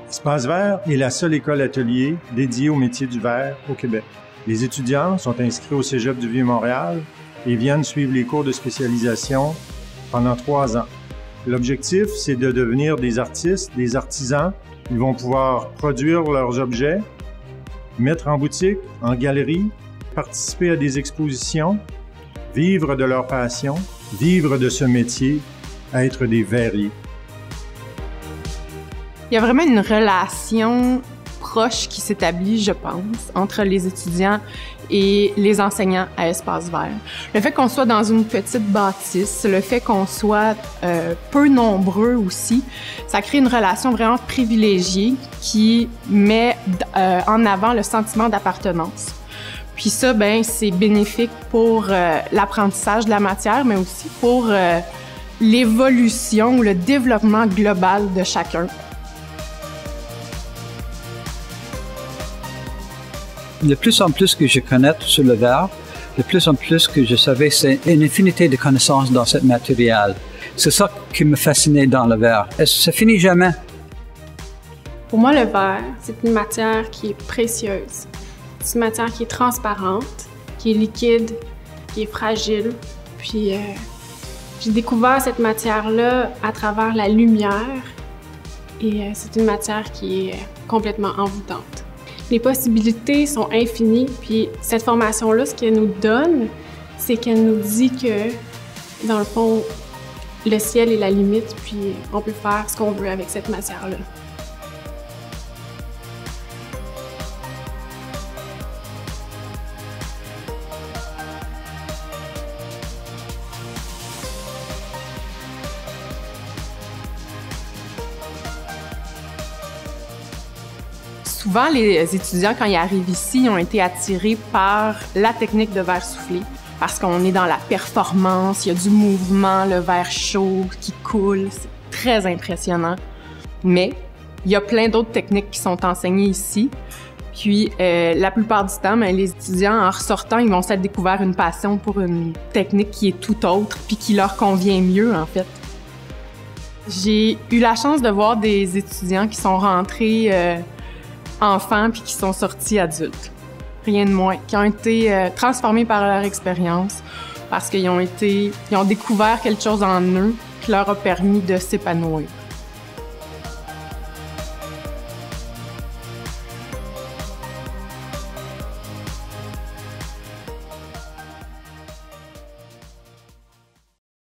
Espace Vert est la seule école atelier dédiée au métier du verre au Québec. Les étudiants sont inscrits au Cégep du Vieux-Montréal et viennent suivre les cours de spécialisation pendant 3 ans. L'objectif, c'est de devenir des artistes, des artisans. Ils vont pouvoir produire leurs objets, mettre en boutique, en galerie, participer à des expositions, vivre de leur passion, vivre de ce métier, être des verriers. Il y a vraiment une relation proche qui s'établit, je pense, entre les étudiants et les enseignants à Espace Vert. Le fait qu'on soit dans une petite bâtisse, le fait qu'on soit peu nombreux aussi, ça crée une relation vraiment privilégiée qui met en avant le sentiment d'appartenance. Puis ça, ben, c'est bénéfique pour l'apprentissage de la matière, mais aussi pour l'évolution ou le développement global de chacun. De plus en plus que je connais sur le verre, de plus en plus que je savais, c'est une infinité de connaissances dans ce matériel. C'est ça qui me fascinait dans le verre. Ça finit jamais. Pour moi, le verre, c'est une matière qui est précieuse. C'est une matière qui est transparente, qui est liquide, qui est fragile. Puis, j'ai découvert cette matière-là à travers la lumière. Et c'est une matière qui est complètement envoûtante. Les possibilités sont infinies, puis cette formation-là, ce qu'elle nous donne, c'est qu'elle nous dit que, dans le fond, le ciel est la limite, puis on peut faire ce qu'on veut avec cette matière-là. Souvent, les étudiants, quand ils arrivent ici, ont été attirés par la technique de verre soufflé parce qu'on est dans la performance, il y a du mouvement, le verre chaud qui coule, c'est très impressionnant. Mais il y a plein d'autres techniques qui sont enseignées ici. Puis, la plupart du temps, les étudiants, en ressortant, ils vont s'être découvert une passion pour une technique qui est tout autre puis qui leur convient mieux, en fait. J'ai eu la chance de voir des étudiants qui sont rentrés enfants puis qui sont sortis adultes. Rien de moins. Qui ont été transformés par leur expérience parce qu'ils ont découvert quelque chose en eux qui leur a permis de s'épanouir.